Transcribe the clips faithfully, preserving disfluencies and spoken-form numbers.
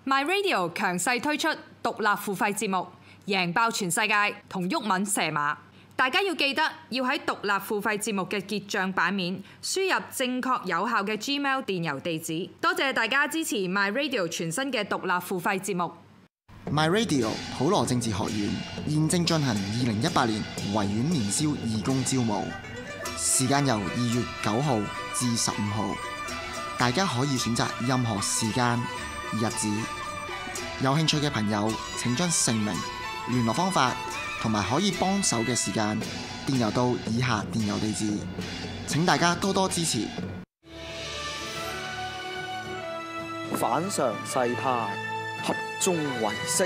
My Radio 強勢推出獨立付費節目，贏爆全世界同毓民蛇馬。大家要記得要喺獨立付費節目嘅結帳版面輸入正確有效嘅 Gmail 電郵地址。多謝大家支持 My Radio 全新嘅獨立付費節目。 My Radio 普羅政治學院現正進行二零一八年維園年宵義工招募，時間由二月九號至十五號，大家可以選擇任何時間、日子。有興趣嘅朋友請將姓名、聯絡方法同埋可以幫手嘅時間電郵到以下電郵地址，請大家多多支持。 反常世態，合眾唯識。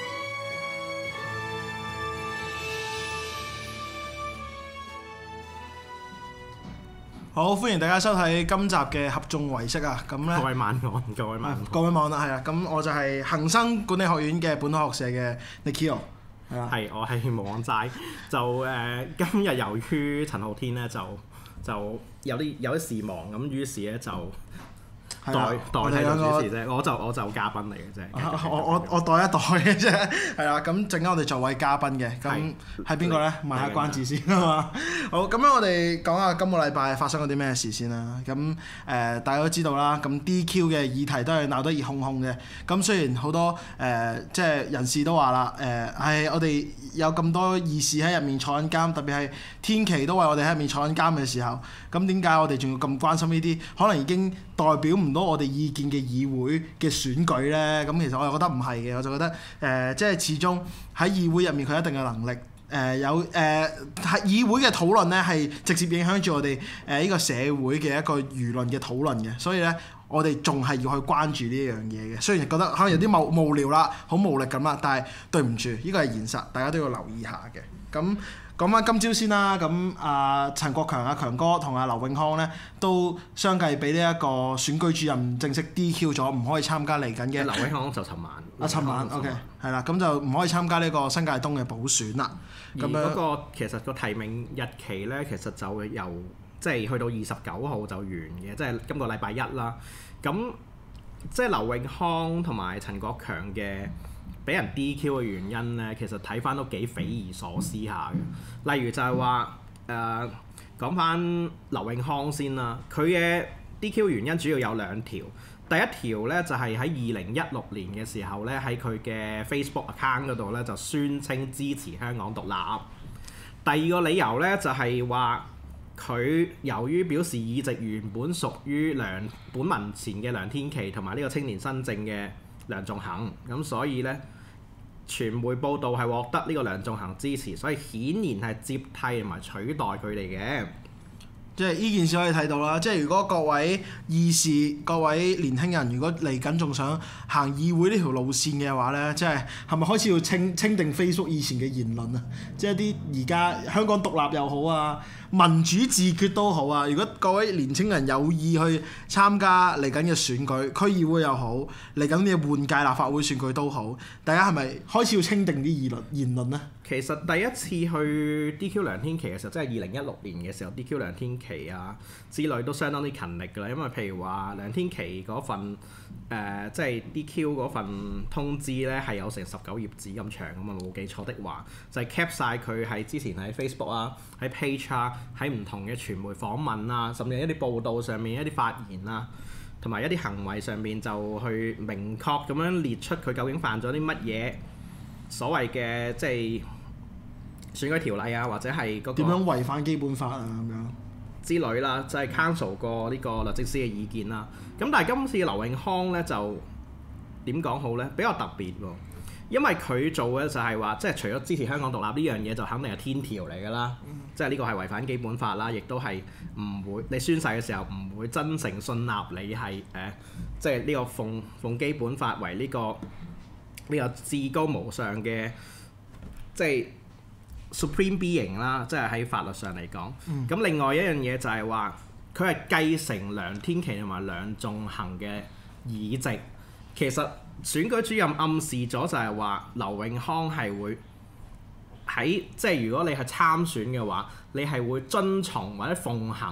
好，歡迎大家收睇今集嘅合眾唯識啊！咁咧， 各位晚安，各位晚安， 各位晚安，係啊！咁我就係恒生管理學院嘅本土學社嘅 Nikhil， 係啊， 係我係網齋。就誒、呃，今日由於陳浩天咧就就有啲有啲事忙，咁於是咧就代代替做主持啫。我就我就嘉賓嚟嘅啫。 我我我代一代嘅啫，係啊！咁陣間我哋做位嘉賓嘅，咁係邊個咧？賣下關子先啊嘛。好，咁樣我哋講下今個禮拜發生咗啲咩事先啦。咁誒、呃，大家都知道啦。咁 D Q 嘅議題都係鬧得熱烘烘嘅。咁雖然好多誒、呃，即係人士都話啦，誒、呃，係我哋有咁多義士喺入面坐緊監，特別係天琪都為我哋喺入面坐緊監嘅時候，咁點解我哋仲要咁關心呢啲可能已經代表唔到我哋意見嘅議會嘅選舉咧？咁其實我又覺得唔係嘅，我就覺得誒、呃，即係始終喺議會入面佢一定嘅能力。誒、呃、有誒係、呃、議會嘅討論咧，係直接影響住我哋誒呢個社會嘅一個輿論嘅討論嘅，所以咧我哋仲係要去關注呢樣嘢嘅。雖然覺得可能有啲無無聊啦，好無力咁啦，但係對唔住，呢個係現實，大家都要留意下嘅。咁講翻今朝先啦，咁阿陳國強阿強哥同阿劉永康咧都相繼俾呢一個選舉主任正式 D Q 咗，唔可以參加嚟緊嘅。 劉永康就尋晚， 啊尋晚 OK 係啦，咁就唔可以參加呢個新界東嘅補選啦。 而嗰個其實個提名日期咧，其實就由即係去到二十九號就完嘅，即係今個禮拜一啦。咁即係劉永康同埋陳國強嘅俾人 D Q 嘅原因咧，其實睇翻都幾匪夷所思下嘅。例如就係話誒講翻劉永康先啦，佢嘅 D Q 原因主要有兩條。第一條咧就係喺二零一六年嘅時候咧，喺佢嘅 Facebook account 嗰度咧就宣稱支持香港獨立。第二個理由咧就係話佢由於表示議席原本屬於梁本民前嘅梁天琦同埋呢個青年新政嘅梁頌恆，咁所以咧傳媒報道係獲得呢個梁頌恆支持，所以顯然係接替同埋取代佢哋嘅。 即係呢件事可以睇到啦，即係如果各位義士、各位年輕人，如果嚟緊仲想行議會呢條路線嘅話咧，即係係咪開始要清清定 Facebook 以前嘅言論啊？即係啲而家香港獨立又好啊，民主自決都好啊。如果各位年輕人有意去參加嚟緊嘅選舉，區議會又好，嚟緊嘅換屆立法會選舉都好，大家係咪開始要清定啲議論言論咧？ 其實第一次去 D Q 梁天琦嘅時候，即係二零一六年嘅時候 D Q 梁天琦啊之類都相當之勤力㗎啦。因為譬如話梁天琦嗰份誒、呃、即係 D Q 嗰份通知咧係有成十九頁紙咁長㗎嘛，冇記錯的話，就係 cap 晒佢喺之前喺 Facebook 啊、喺 page 啊、喺唔同嘅傳媒訪問啊，甚至一啲報道上面一啲發言啊，同埋一啲行為上面就去明確咁樣列出佢究竟犯咗啲乜嘢所謂嘅即係選舉條例啊，或者係嗰個點樣違反基本法啊咁樣之類啦，就係 counsel 過呢個律政司嘅意見啦。咁但係今次劉永康咧就點講好咧？比較特別喎，因為佢做嘅就係話，即係除咗支持香港獨立呢樣嘢，就肯定係天條嚟㗎啦。嗯、即係呢個係違反基本法啦，亦都係唔會你宣誓嘅時候唔會真誠信納你係誒、呃，即係呢個奉奉基本法為呢、呢個呢、呢個至高無上嘅即係。Supreme Being 啦，即係喺法律上嚟講。咁、嗯、另外一樣嘢就係話，佢係繼承梁天琦同埋梁頌恆嘅議席。其實選舉主任暗示咗就係話，劉永康係會喺即係如果你係參選嘅話，你係會遵從或者奉行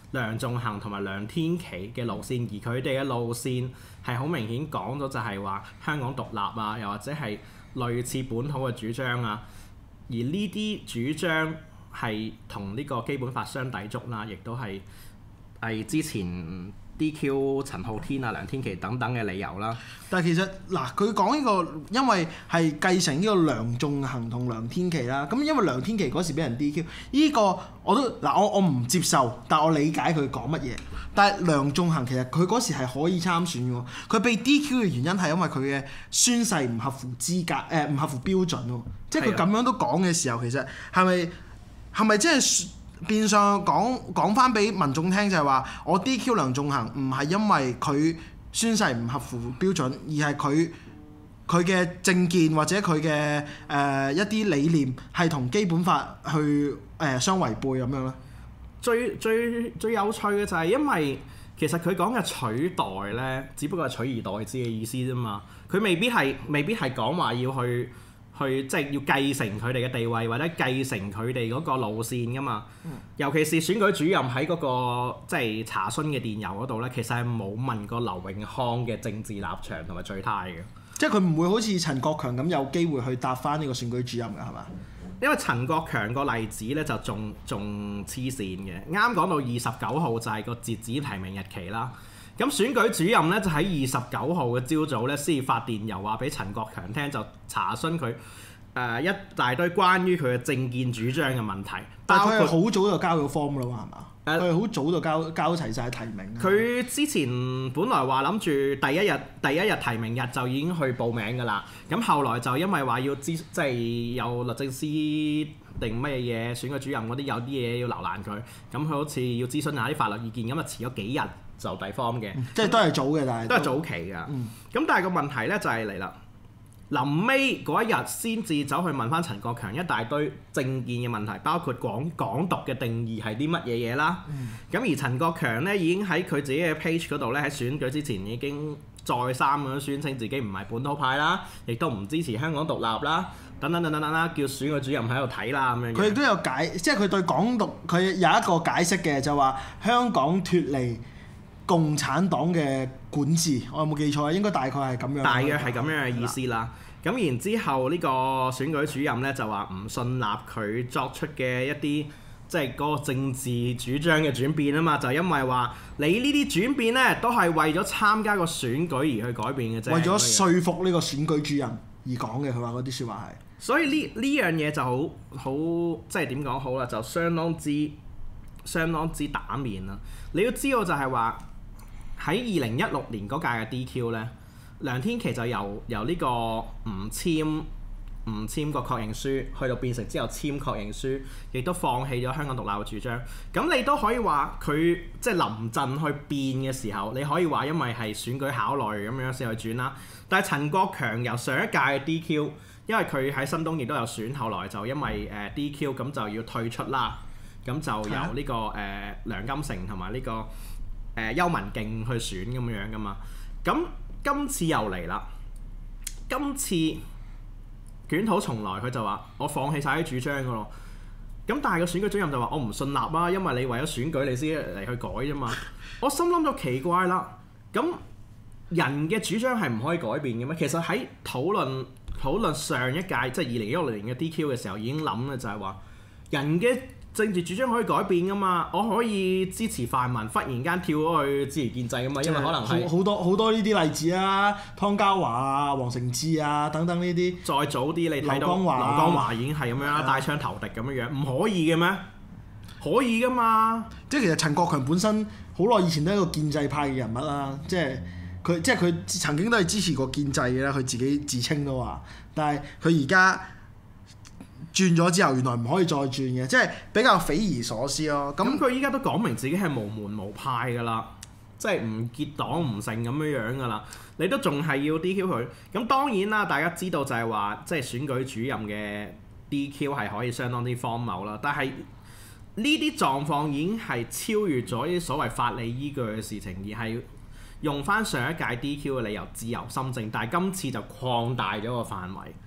梁頌恆同埋梁天琦嘅路線，而佢哋嘅路線係好明顯講咗就係話香港獨立啊，又或者係類似本土嘅主張啊。而呢啲主張係同呢個基本法相抵觸啦，亦都係係之前 D Q 陳浩天啊、梁天琦等等嘅理由啦。 但係其實嗱，佢講呢個，因為係繼承呢個梁頌恆同梁天琦啦。咁因為梁天琦嗰時俾人 D Q，呢個我都嗱，我我唔接受，但我理解佢講乜嘢。但係梁頌恆其實佢嗰時係可以參選嘅，佢被 D Q 嘅原因係因為佢嘅宣誓唔合乎資格，誒、呃、唔合乎標準喎。即係佢咁樣都講嘅時候，其實係咪係咪即係變相講講翻俾民眾聽，就係話我 D Q 梁頌恆唔係因為佢宣誓唔合乎標準，而係佢佢嘅政見或者佢嘅誒一啲理念係同基本法去誒、呃、相違背咁樣咧？ 最最最有趣嘅就係因為其實佢講嘅取代咧，只不過係取而代之嘅意思啫嘛。佢未必係未必係講話要去。去即係要繼承佢哋嘅地位，或者繼承佢哋嗰個路線噶嘛。嗯、尤其是選舉主任喺嗰、嗰個即係查詢嘅電郵嗰度咧，其實係冇問過劉永康嘅政治立場同埋取態嘅。即係佢唔會好似陳國強咁有機會去答翻呢個選舉主任㗎，係嘛？ 因為陳國強個例子咧就仲仲黐線嘅。啱講到二十九號就係個截止提名日期啦。咁選舉主任咧就喺二十九號嘅朝早咧先發電郵話俾陳國強聽，就查詢佢誒一大堆關於佢嘅政見主張嘅問題。 但係佢係好早就交咗 form 啦嘛，係嘛？誒，佢係好早就交交齊晒提名。 佢之前本來話諗住第一日第一日提名日就已經去報名㗎啦。咁後來就因為話要諮即係有律政司定乜嘢嘢選舉主任嗰啲有啲嘢要留難佢，咁佢好似要諮詢下啲法律意見，咁啊遲咗幾日。就遞 form 嘅， 即係都係早嘅，但係都係早期㗎。咁、嗯、但係個問題咧就係嚟啦，臨尾嗰一日先至走去問翻陳國強一大堆政見嘅問題，包括港港獨嘅定義係啲乜嘢嘢啦。咁、嗯、而陳國強咧已經喺佢自己嘅 page 嗰度咧，喺選舉之前已經再三咁樣宣稱自己唔係本土派啦，亦都唔支持香港獨立啦，等等等等等啦，叫選舉主任喺度睇啦咁樣。 佢亦都有解，即係佢對港獨佢有一個解釋嘅，就話香港脫離共產黨嘅管治，我有冇記錯啊？應該大概係咁樣。 大約係咁樣嘅意思啦。咁的然之後呢個選舉主任咧就話唔信納佢作出嘅一啲即係嗰個政治主張嘅轉變啊嘛，就因為話你呢啲轉變咧都係為咗參加個選舉而去改變嘅啫。 為咗說服呢個選舉主任而講嘅，佢話嗰啲説話係。 所以呢呢樣嘢就好好即係點講好啦，就相當之相當之打面啦。你要知道就係話。喺二零一六年嗰屆嘅 D Q 咧，梁天琦就由由呢個唔簽唔簽個確認書，去到變成之後簽確認書，亦都放棄咗香港獨立嘅主張。咁你都可以話佢即係臨陣去變嘅時候，你可以話因為係選舉考慮咁樣先去轉啦。但係陳國強由上一屆嘅 D Q，因為佢喺新東亦都有選，後來就因為誒 D Q 咁就要退出啦。咁就由呢、這個誒、呃、梁金成同埋呢個。誒邱文勁去選咁樣噶嘛，咁今次又嚟啦，今次捲土重來，佢就話我放棄晒啲主張噶咯，咁但係個選舉主任就話我唔信納啊，因為你為咗選舉你先嚟去改啫嘛，我心諗就奇怪啦，咁人嘅主張係唔可以改變嘅咩？其實喺討論討論上一屆即係二零一六年嘅 D Q 嘅時候已經諗嘅就係話人嘅政治主張可以改變噶嘛？我可以支持泛民，忽然間跳咗去支持建制噶嘛？因為可能係好多好多呢啲例子啊，湯家驊啊、黃成智啊等等呢啲。 再早啲你睇到劉江華已經係咁樣啦，帶槍投敵咁樣樣，唔可以嘅咩？可以噶嘛？ 即係其實陳國強本身好耐以前都係一個建制派嘅人物啦，即係佢即係佢曾經都係支持過建制嘅啦，佢自己自稱都話，但係佢而家轉咗之後，原來唔可以再轉嘅，即係比較匪夷所思咯。 咁佢依家都講明自己係無門無派㗎啦，即係唔結黨唔成咁樣樣㗎啦。你都仲係要 D Q 佢？咁當然啦，大家知道就係話，即係選舉主任嘅 D Q 係可以相當之荒謬啦。但係呢啲狀況已經係超越咗啲所謂法理依據嘅事情，而係用翻上一屆 D Q 嘅理由自由心證，但係今次就擴大咗個範圍。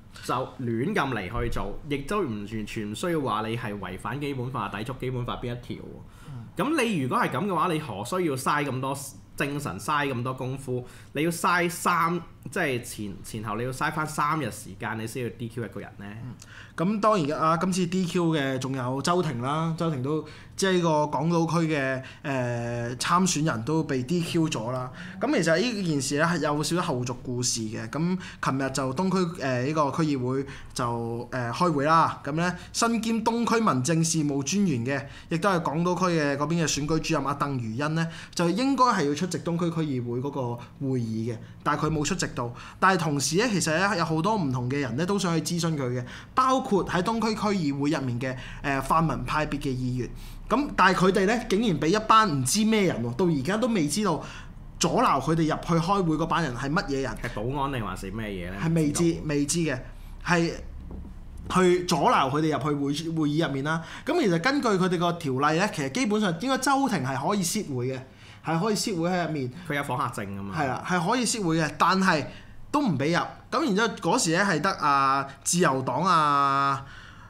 就亂咁嚟去做，亦都唔完全唔需要話你係違反基本法、抵觸基本法邊一條喎。咁、嗯、你如果係咁嘅話，你何需要嘥咁多精神、嘥咁多功夫？你要嘥三即係前前後，你要嘥翻三日時間，你先要 D Q 一個人呢？ 咁、嗯、當然啊，今次 D Q 嘅仲有周庭啦，周庭都即係呢個港島區嘅誒、呃、參選人都被 D Q 咗啦。咁其實呢件事咧係有少少後續故事嘅。咁琴日就東區誒呢、呃這個區議會就誒、呃、開會啦。咁咧身兼東區民政事務專員嘅，亦都係港島區嘅嗰邊嘅選舉主任阿鄧如欣咧，就應該係要出席東區區議會嗰個會議嘅，但係佢冇出席到。但係同時咧，其實咧有好多唔同嘅人咧都想去諮詢佢嘅，包括喺東區區議會入面嘅誒、呃、泛民派別嘅議員。咁但係佢哋咧竟然俾一班唔知咩人喎，到而家都未知道阻撓佢哋入去開會嗰班人係乜嘢人？ 係保安定還是咩嘢咧？ 係未知未知嘅，係去阻撓佢哋入去會會議入面啦。咁其實根據佢哋個條例咧，其實基本上應該周庭係可以撤會嘅，係可以撤會喺入面。佢有訪客證㗎嘛？係啦，係可以撤會嘅，但係都唔俾入。咁然之後嗰時咧係得啊自由黨啊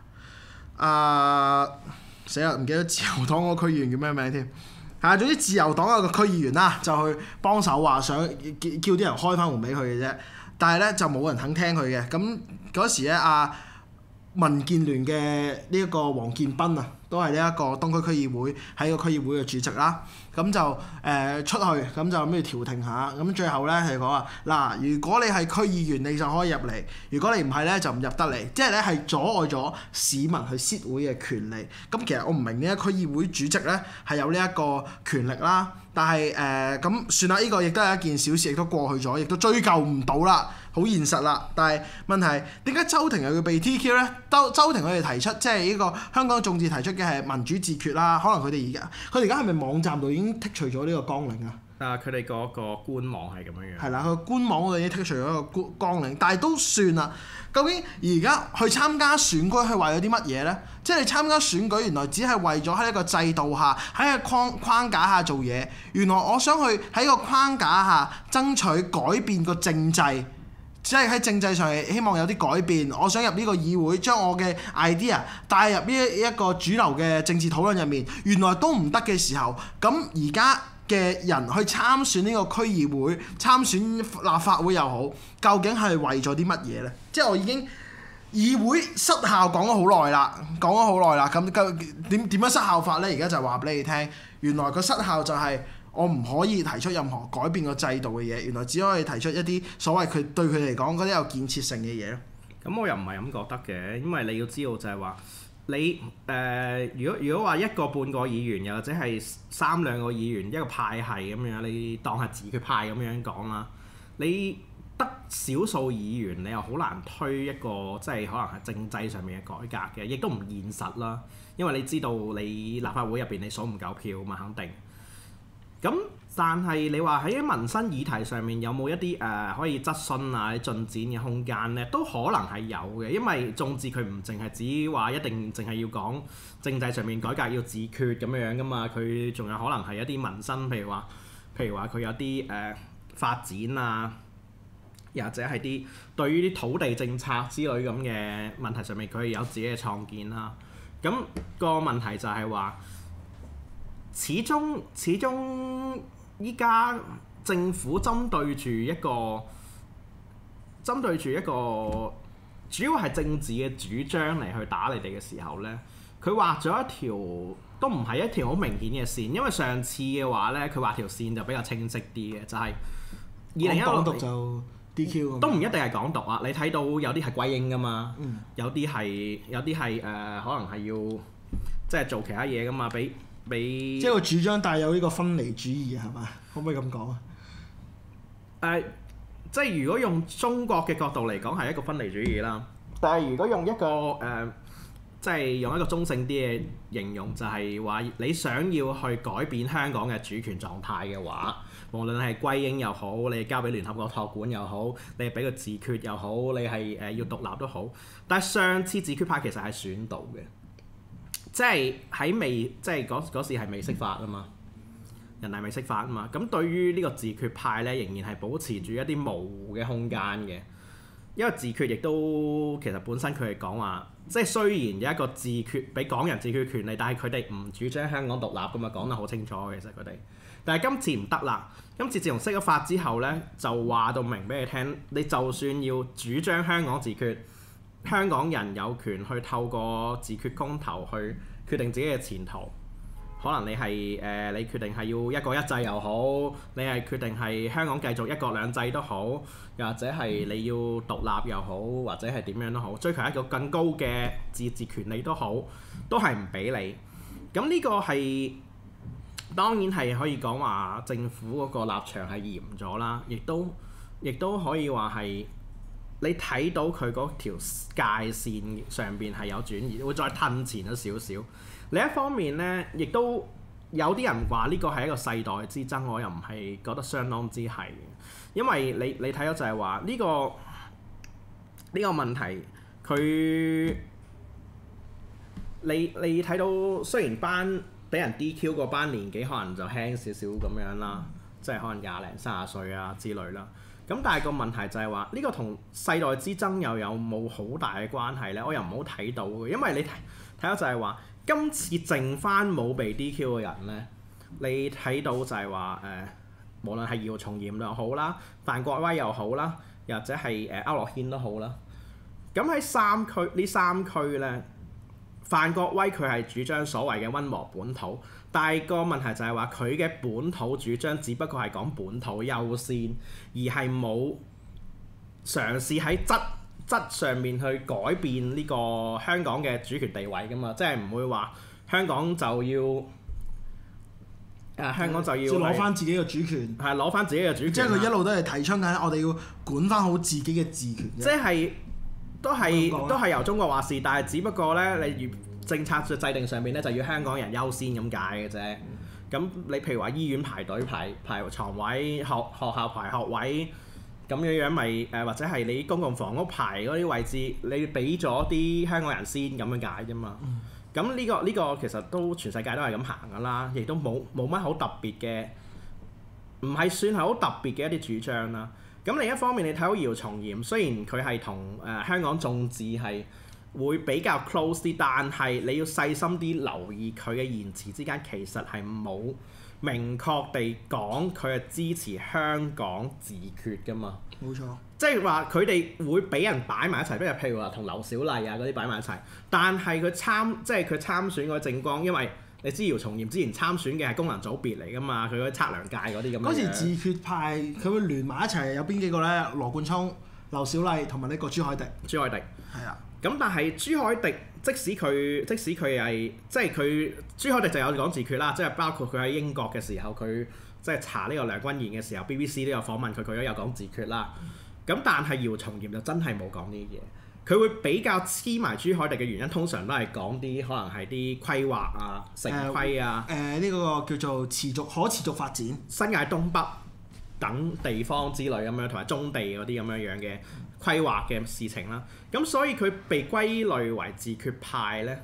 啊死啦，唔記得自由黨嗰個區議員叫咩名添？係啊，總之自由黨有個區議員啦，就去幫手話想叫叫啲人開翻門俾佢嘅啫。但係咧就冇人肯聽佢嘅。咁嗰時咧啊民建聯嘅呢一個黃建斌啊，都係呢一個東區區議會喺個區議會嘅主席啦。咁就誒、呃、出去，咁就諗住調停下。咁最後咧係講話嗱，如果你係區議員，你就可以入嚟；如果你唔係咧，就唔入得嚟。即係咧係阻礙咗市民去撤會嘅權利。咁其實我唔明呢一區議會主席咧係有呢一個權力啦。但係誒咁算啦，呢、呢個亦都係一件小事，亦都過去咗，亦都追究唔到啦，好現實啦。但係問題點解周庭又要被 D Q 咧？周周庭佢哋提出即係呢個香港眾志提出嘅係民主自決啦。可能佢哋而家佢哋而家係咪網站度已經剔除咗呢個綱領啊？ 啊！佢哋嗰個官網係咁樣樣。 係啦，佢官網嗰度已經剔除咗個綱綱領，但係都算啦。究竟而家去參加選舉係為咗啲乜嘢咧？即係你參加選舉原來只係為咗喺一個制度下，喺一個框框架下做嘢。原來我想去喺個框架下爭取改變個政制，即係喺政制上希望有啲改變。我想入呢個議會，將我嘅 idea 帶入呢一個主流嘅政治討論入面。原來都唔得嘅時候，咁而家嘅人去參選呢個區議會、參選立法會又好，究竟係為咗啲乜嘢呢？即係我已經議會失效講咗好耐啦，講咗好耐啦。咁點點樣失效法呢？而家就話俾你聽，原來個失效就係我唔可以提出任何改變個制度嘅嘢，原來只可以提出一啲所謂佢對佢嚟講嗰啲有建設性嘅嘢咯。 咁我又唔係咁覺得嘅，因為你要知道就係話。你誒、呃，如果如果話一個半個議員，又或者係三兩個議員一個派系咁樣，你當係自決派咁樣講啦。你得少數議員，你又好難推一個即係可能係政制上面嘅改革嘅，亦都唔現實啦。因為你知道你立法會入邊你數唔夠票嘛，肯定。咁但係你話喺民生議題上面有冇一啲誒、呃、可以質詢啊、進展嘅空間呢？都可能係有嘅，因為眾志佢唔淨係只話一定淨係要講政制上面改革要自決咁樣樣噶嘛，佢仲有可能係一啲民生，譬如話譬如話佢有啲誒、呃、發展啊，又或者係啲對於啲土地政策之類咁嘅問題上面，佢有自己嘅創建啦。咁、個問題就係話，始終始終。依家政府針對住一個針對住一個主要係政治嘅主張嚟去打你哋嘅時候呢，佢畫咗一條都唔係一條好明顯嘅線，因為上次嘅話呢，佢畫條線就比較清晰啲嘅，就係二零一六港獨就 D Q 都唔一定係港獨啊！你睇到有啲係歸英㗎嘛， 嗯、 有啲係有啲係誒可能係要即係做其他嘢㗎嘛，俾。即係個主張帶有呢個分離主義係嘛？可唔可以咁講啊？ 誒、呃，即係如果用中國嘅角度嚟講係一個分離主義啦。但係如果用一個誒、呃，即係用一個中性啲嘅形容，就係話你想要去改變香港嘅主權狀態嘅話，無論係歸英又好，你係交俾聯合國託管又好，你係俾個自決又好，你係誒要獨立都好。但係上次自決派其實係選到嘅。即係喺未，即係嗰嗰時係未釋法啊嘛，人大未釋法啊嘛。咁對於呢個自決派咧，仍然係保持住一啲模糊嘅空間嘅， 因為自決亦都其實本身佢係講話，即係雖然有一個自決俾港人自決權利，但係佢哋唔主張香港獨立㗎嘛，講得好清楚其實佢哋。但係今次唔得啦，今次自從釋咗法之後呢，就話到明俾你聽，你就算要主張香港自決，香港人有權去透過自決公投去決定自己嘅前途。可能你係誒、呃，你決定係要一國一制又好，你係決定係香港繼續一國兩制都好，又或者係你要獨立又好，或者係點樣都好，追求一個更高嘅自治權利都好，都係唔俾你。咁呢個係當然係可以講話政府嗰個立場係嚴咗啦，亦都亦都可以話係你睇到佢嗰條界線上邊係有轉移，會再褪前咗少少。另一方面呢，亦都有啲人話呢個係一個世代之爭，我又唔係覺得相當之係嘅，因為你你睇到就係話呢個呢個問題，佢你你睇到雖然班俾人 D Q 嗰班年紀可能就輕少少咁樣啦，即係可能廿零三十歲啊之類啦。咁但係個問題就係話呢個同世代之爭又有冇好大嘅關係呢？我又唔好睇到嘅，因為你睇睇到就係話。今次剩翻冇被 D Q 嘅人呢，你睇到就係話誒，無論係姚松炎又好啦，范國威又好啦，又或者係誒區諾軒都好啦。咁喺三區呢三區呢，范國威佢係主張所謂嘅溫和本土，但係個問題就係話佢嘅本土主張只不過係講本土優先，而係冇嘗試喺質質上面去改變呢個香港嘅主權地位㗎嘛，即係唔會話香港就要誒、呃、香港就要攞翻自己嘅主權， 係攞翻自己嘅主權。即係佢一路都係提倡緊，我哋要管翻好自己嘅治權。 即係都係都係由中國話事，但係只不過咧，你政策嘅制定上面咧就要香港人優先咁解嘅啫。咁你譬如話醫院排隊排排床位，學學校排學位。咁樣樣咪誒，或者係你公共房屋排嗰啲位置，你俾咗啲香港人先咁樣解啫嘛。咁呢、嗯呢個呢、呢個其實都全世界都係咁行噶啦，亦都冇冇乜好特別嘅，唔係算係好特別嘅一啲主張啦。咁另一方面，你睇到姚松炎，雖然佢係同誒香港眾志係會比較 close 啲，但係你要細心啲留意佢嘅言辭之間，其實係冇明確地講佢係支持香港自決㗎嘛？ 冇錯， 即係話佢哋會俾人擺埋一齊，比如譬如話同劉小麗啊嗰啲擺埋一齊。但係佢參即係佢參選嗰個政綱，因為你知姚松炎之前參選嘅係功能組別嚟㗎嘛，佢嗰啲測量界嗰啲咁樣。 嗰時自決派佢會聯埋一齊，有邊幾個咧？羅冠聰、劉小麗同埋呢個朱凱廸。 朱凱廸係啊。 咁但係朱凱廸，即使佢即使佢係即係佢朱凱廸就有講自決啦，即係包括佢喺英國嘅時候，佢即係查呢個梁君彥嘅時候 ，B B C 都有訪問佢，佢都有講自決啦。咁但係姚松炎就真係冇講呢啲嘢，佢會比較黐埋朱凱廸嘅原因，通常都係講啲可能係啲規劃啊、城規啊、 誒呢、呃呃、個叫做持續可持續發展、 新界東北等地方之類咁樣，同埋棕地嗰啲咁樣樣嘅規劃嘅事情啦。咁所以佢被歸類為自決派呢，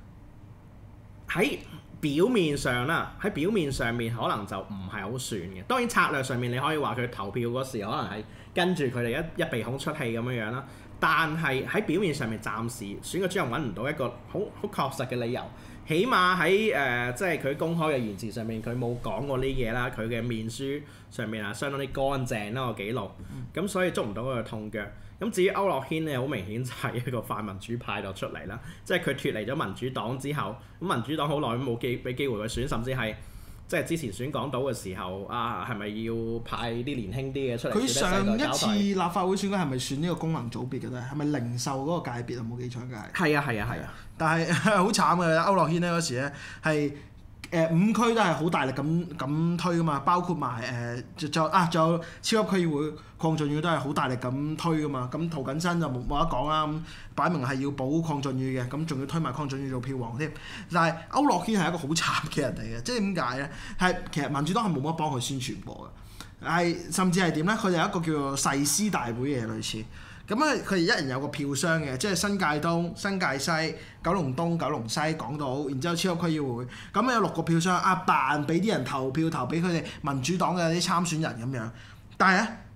喺表面上啦，喺表面上面可能就唔係好算嘅。當然策略上面你可以話佢投票嗰時可能係跟住佢哋一一鼻孔出氣咁樣樣啦。但係喺表面上面暫時選舉主任揾唔到一個好好確實嘅理由。起碼喺誒、呃、即係佢公開嘅言辭上面，佢冇講過呢啲嘢啦。佢嘅面書上面啊，相當之乾淨啦個記錄，咁、嗯、所以捉唔到佢嘅痛腳。咁至於區諾軒咧，好明顯就係一個泛民主派度出嚟啦。即係佢脫離咗民主黨之後，咁民主黨好耐都冇機俾機會佢選，甚至係即係之前選港島嘅時候啊，係咪要派啲年輕啲嘅出嚟？ 佢上一次立法會選舉係咪選呢個功能組別嘅咧？係咪零售嗰個界別啊？冇記錯嘅係。係啊係啊係啊！ 但係好慘嘅，區諾軒咧嗰時咧係誒五區都係好大力咁咁推噶嘛，包括埋誒仲有啊仲有超級區議會鄺俊宇都係好大力咁推噶嘛。咁涂謹申就冇冇得講啦，咁擺明係要保鄺俊宇嘅，咁仲要推埋鄺俊宇做票王添。但係區諾軒係一個好慘嘅人嚟嘅，即係點解咧？係其實民主黨係冇乜幫佢宣傳過嘅，係甚至係點咧？佢哋有一個叫做誓師大會嘅類似。咁咧，佢哋一人有個票箱嘅，即係新界東、新界西、九龍東、九龍西、港島，然之後超級區議會，咁有六個票箱，啊扮俾啲人投票投俾佢哋民主黨嘅啲參選人咁樣。但係咧，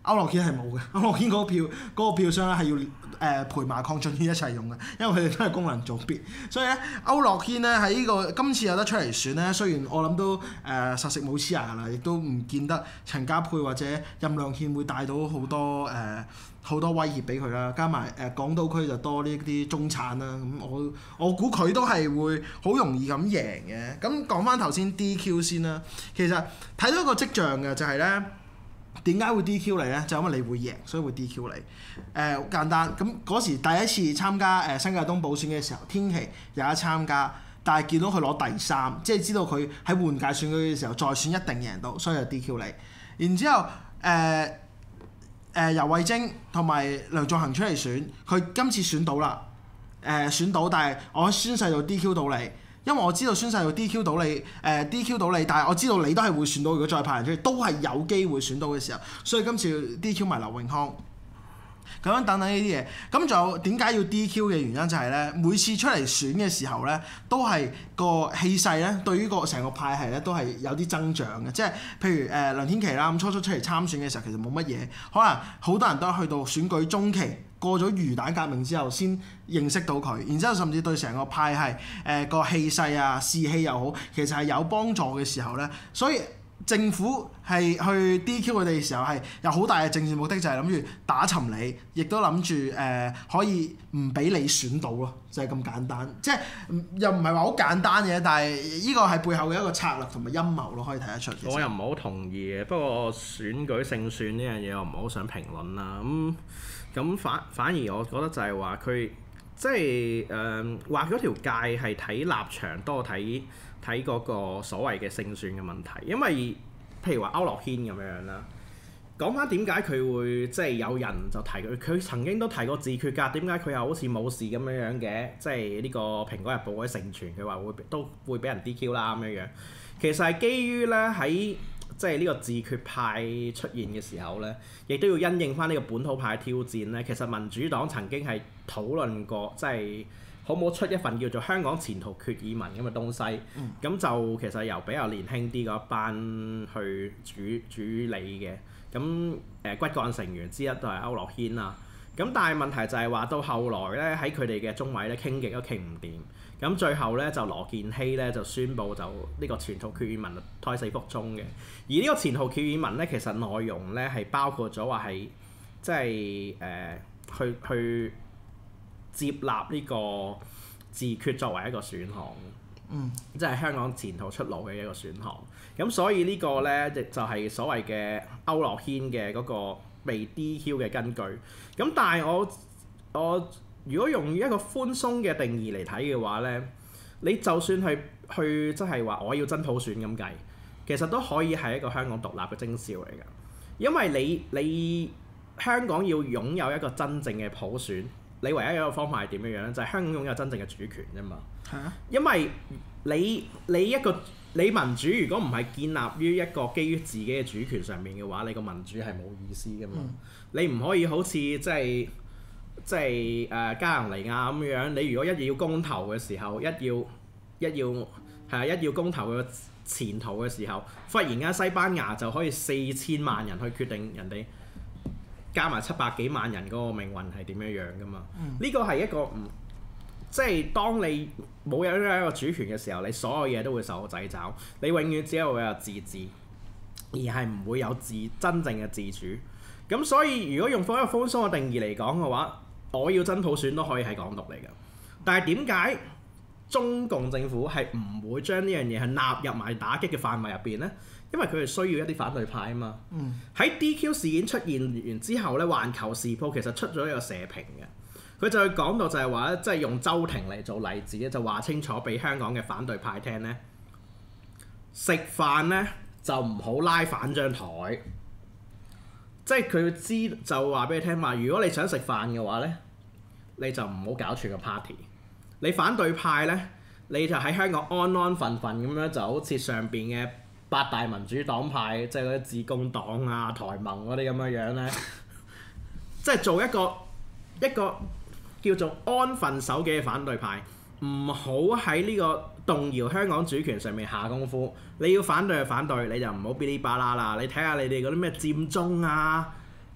區諾軒係冇嘅，區諾軒嗰個票嗰、嗰個票箱咧係要誒、呃、陪埋鄺俊宇一齊用嘅，因為佢哋都係功能組別，所以咧區諾軒咧喺呢個今次有得出嚟選咧，雖然我諗都誒、呃、實食冇黐牙啦，亦都唔見得陳家珮或者任亮憲會帶到好多誒好、呃、多威脅俾佢啦，加埋誒、呃、港島區就多呢啲中產啦，咁我我估佢都係會好容易咁贏嘅。咁講翻頭先 D Q 先啦，其實睇到一個跡象嘅就係咧。點解會 D Q 你咧？就因為你會贏，所以會 D Q 你。誒、呃，好簡單。咁嗰時第一次參加誒、呃、新界東補選嘅時候，天琦有得參加，但係見到佢攞第三，即係知道佢喺換屆選舉嘅時候再選一定贏到，所以就 D Q 你。然之後誒誒、呃呃、游蕙禎同埋梁頌恆出嚟選，佢今次選到啦，誒、呃、選到，但係我喺宣誓度 D Q 到你。因為我知道宣誓度 D Q 到你，誒、呃、D Q 到你，但係我知道你都係會選到，如果再派人出去，都係有機會選到嘅時候，所以今次要 D Q 埋劉永康，咁樣等等呢啲嘢。咁仲有點解要 D Q 嘅原因就係咧，每次出嚟選嘅時候咧，都係個氣勢咧，對於個成個派系咧都係有啲增長嘅。即係譬如誒、呃、梁天琦啦，咁初初出嚟參選嘅時候其實冇乜嘢，可能好多人都去到選舉中期。過咗魚蛋革命之後，先認識到佢，然之後甚至對成個派系誒個氣勢啊、士氣又好，其實係有幫助嘅時候咧。所以政府係去 D Q 佢哋嘅時候係有好大嘅政治目的，就係諗住打沉你，亦都諗住誒可以唔俾你選到咯，就係、是、咁簡單。即係又唔係話好簡單嘅，但係呢個係背後嘅一個策略同埋陰謀咯，可以睇得出。 我又唔係好同意嘅，不過選舉勝算呢樣嘢我唔係好想評論啦。咁、嗯。咁反反而我覺得就係話佢即係誒畫嗰條界係睇立場多睇睇嗰個所謂嘅勝算嘅問題，因為譬如話區諾軒咁樣啦，講翻點解佢會即係有人就提佢，佢曾經都提過自決㗎，點解佢又好似冇事咁樣樣嘅？即係呢個《蘋果日報》嗰啲盛傳，佢話會都會俾人 D Q 啦咁樣樣，其實係基於咧喺。即係呢個自決派出現嘅時候呢，亦都要因應翻呢個本土派挑戰呢。其實民主黨曾經係討論過，即係好唔好出一份叫做《香港前途決議文》咁嘅東西。咁、嗯、就其實由比較年輕啲嗰一班去主主理嘅。咁誒、呃、骨幹成員之一都係區諾軒啦。咁但係問題就係話到後來呢，喺佢哋嘅中委咧傾極都傾唔掂。咁最後咧就羅健熙咧就宣布就呢個前途決議文胎死腹中嘅，而呢個前途決議文咧其實內容咧係包括咗話係即係誒、呃、去去接納呢個自決作為一個選項，嗯，即係香港前途出路嘅一個選項。咁所以個呢個咧亦就係所謂嘅區諾軒嘅嗰個被 D Q 嘅根據。咁但係我我。如果用一個寬鬆嘅定義嚟睇嘅話呢，你就算係去即係話我要真普選咁計，其實都可以係一個香港獨立嘅徵兆嚟㗎。因為你你香港要擁有一個真正嘅普選，你唯一一個方法係點樣樣呢？就係、是、香港擁有真正嘅主權啫嘛。係啊。因為你你一個你民主如果唔係建立於一個基於自己嘅主權上面嘅話，你個民主係冇意思㗎嘛。嗯、你唔可以好似即係。即係誒加良尼亞咁樣，你如果一要公投嘅時候，一要一要係啊一要公投嘅前途嘅時候，忽然間西班牙就可以四千萬人去決定人哋加埋七百幾萬人嗰個命運係點樣樣噶嘛？呢、嗯、個係一個唔即係當你冇有一個主權嘅時候，你所有嘢都會受到掣肘，你永遠只係會有自治，而係唔會有自真正嘅自主。咁所以如果用翻一個寬鬆嘅定義嚟講嘅話，我要真普選都可以係港獨嚟㗎。但係點解中共政府係唔會將呢樣嘢係納入埋打擊嘅範圍入邊呢？因為佢係需要一啲反對派啊嘛。喺、嗯、D Q 事件出現完之後咧，《環球時報》其實出咗一個社評嘅，佢就去講到就係話咧，即係用周庭嚟做例子咧，就話清楚俾香港嘅反對派聽咧，食飯咧就唔好拉反張台。即係佢知就話俾你聽話，如果你想食飯嘅話呢，你就唔好搞全個 party。你反對派呢，你就喺香港安安分分咁樣，就好似上邊嘅八大民主黨派，即係嗰啲自公黨啊、台盟嗰啲咁樣樣呢，即係做一個一個叫做安分守己嘅反對派，唔好喺呢個動搖香港主權上面下功夫。你要反對就反對，你就唔好嗶哩吧啦啦。你睇下你哋嗰啲咩佔中啊、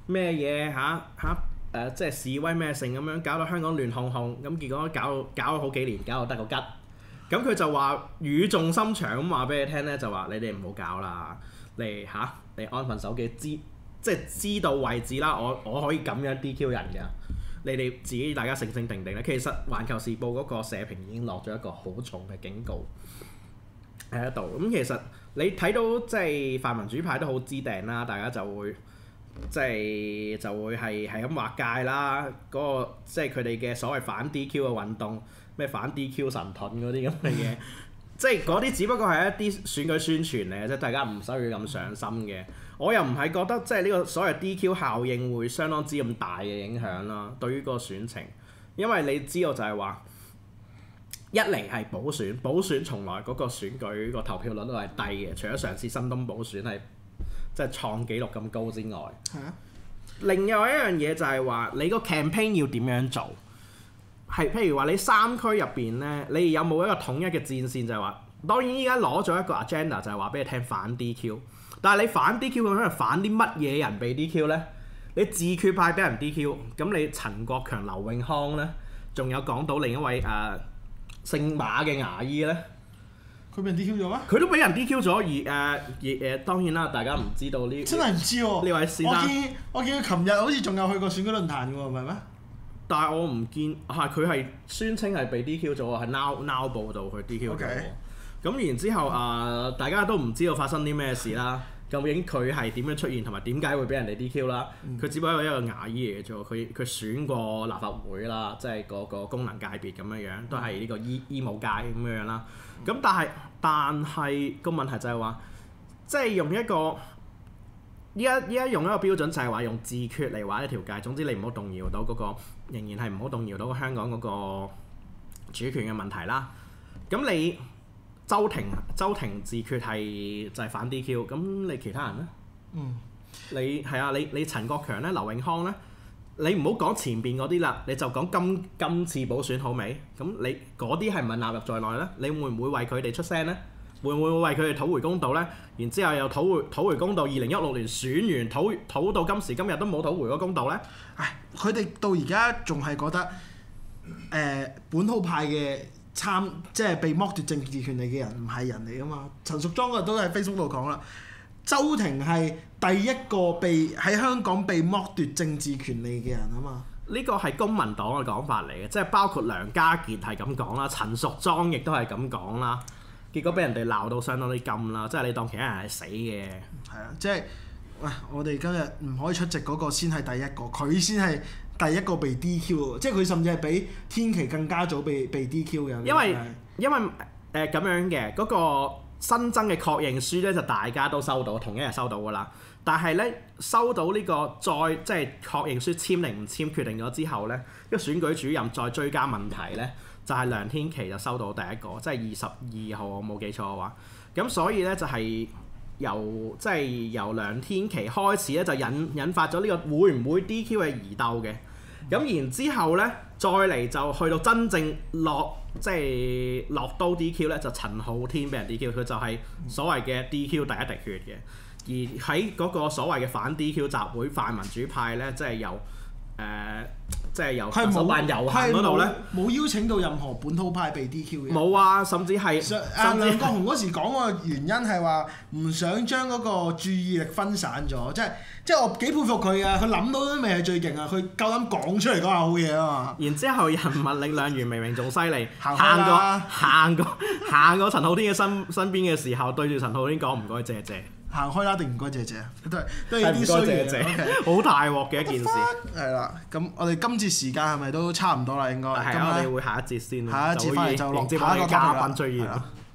咩嘢嚇嚇誒，即係示威咩性咁樣，搞到香港亂哄哄，咁結果搞到搞咗好幾年，搞到得個吉。咁佢就話語重心長咁話俾你聽咧，就話你哋唔好搞啦，你嚇、啊、你安分守己，知即係知道位置啦。我我可以咁樣 D Q 人㗎，你哋自己大家醒醒定定咧。其實《環球時報》嗰個社評已經落咗一個好重嘅警告喺度。咁其實你睇到即係泛民主派都好知定啦，大家就會即係就會係係咁劃界啦。嗰、嗰個即係佢哋嘅所謂反 D Q 嘅運動。咩反 D Q 神盾嗰啲咁嘅嘢，即係嗰啲只不過係一啲選舉宣傳嚟嘅啫，大家唔需要咁上心嘅。我又唔係覺得即係呢個所謂 D Q 效應會相當之咁大嘅影響啦，對於個選情，因為你知道就係話一嚟係補選，補選從來嗰個選舉個投票率都係低嘅，除咗上次新東補選係即係創紀錄咁高之外，係啊。另外一樣嘢就係話你個 campaign 要點樣做？係，譬如話你三區入邊咧，你有冇一個統一嘅戰線？就係話，當然依家攞咗一個 agenda，就係話俾你聽反 D Q。但係你反 D Q 咁樣反啲乜嘢人被 D Q 咧？你自決派俾人 D Q，咁你陳國強、劉永康咧，仲有講到另一位誒、呃、姓馬嘅牙醫咧， 佢俾人 D Q 咗咩？ 佢都俾人 D Q 咗，而誒、呃、而誒、呃、當然啦，大家唔知道呢， 真係唔知喎、啊。 呢位先生， 我見我見佢琴日好似仲有去過選舉論壇嘅喎，唔係咩？ 但係我唔見係佢係宣稱係被 D Q 咗，係 now now 報道佢 D Q 咗。咁 Okay. 然之後啊、呃，大家都唔知道發生啲咩事啦。究竟佢係點樣出現，同埋點解會俾人哋 D Q 啦？佢、嗯、只不過係一個牙醫嚟嘅啫，佢佢選過立法會啦，即係嗰個功能界別咁樣樣，都係呢個醫醫務界咁樣樣啦。咁、嗯、但係但係個問題就係話，即係用一個。依家依家用一個標準就係話用自決嚟畫一條界，總之你唔好動搖到嗰、那個，仍然係唔好動搖到香港嗰個主權嘅問題啦。咁你周庭周庭自決係就係反 D Q， 咁你其他人呢？嗯，你係啊，你你陳國強咧、劉永康咧，你唔好講前邊嗰啲啦，你就講今今次補選好未？咁你嗰啲係唔係納入在內咧？你會唔會為佢哋出聲咧？會唔會為佢哋討回公道呢？然之後又討回討回公道，二零一六年選完討討到今時今日都冇討回個公道呢？ 唉，佢哋到而家仲係覺得誒、呃、本土派嘅參即係被剝奪政治權利嘅人唔係人嚟噶嘛？陳淑莊嗰日都喺 Facebook 度講啦，周庭係第一個被喺香港被剝奪政治權利嘅人啊嘛。 呢個係公民黨嘅講法嚟嘅，即係包括梁家傑係咁講啦，陳淑莊亦都係咁講啦。結果俾人哋鬧到相當啲金啦，即係你當其他人係死嘅。 係啊，即係喂，我哋今日唔可以出席嗰個先係第一個，佢先係第一個被 D Q， 即係佢甚至係比天琪更加早被被 D Q 嘅。 因為因為誒咁、呃、樣嘅嗰、嗰個新增嘅確認書咧，就大家都收到，同一日收到㗎啦。但係咧收到呢個再即係確認書簽定唔簽決定咗之後咧，呢個選舉主任再追加問題咧。就係梁天琦就收到第一個，即係二十二號，我冇記錯嘅話。咁所以咧就係由即係由梁天琦開始咧，就引引發咗呢個會唔會 D Q 嘅疑竇嘅。咁然之後咧，再嚟就去到真正落即係落刀 D Q 咧，就陳浩天俾人 D Q， 佢就係所謂嘅 D Q 第一滴血嘅。而喺嗰個所謂嘅反 D Q 集會，泛民主派咧，即係由誒。呃即係由特首辦遊行嗰度咧， 冇邀請到任何本土派被 D Q 嘅。 冇啊，甚至係阿梁國雄嗰時講個原因係話唔想將嗰個注意力分散咗，即係即係我幾佩服佢啊！佢諗到都未係最勁啊，佢夠膽講出嚟嗰下好嘢啊嘛。 然之後人民力量袁明明仲犀利， 行過行過行過陳浩天嘅身身邊嘅時候，對住陳浩天講唔該謝謝。 行開啦，定唔該謝謝，都係都係有啲衰嘅， 好大鑊嘅一件事。 係啦，咁我哋今次時間係咪都差唔多啦？應該。 係啊，我哋會下一節先。 下一節翻嚟就落下一個嘉賓追現。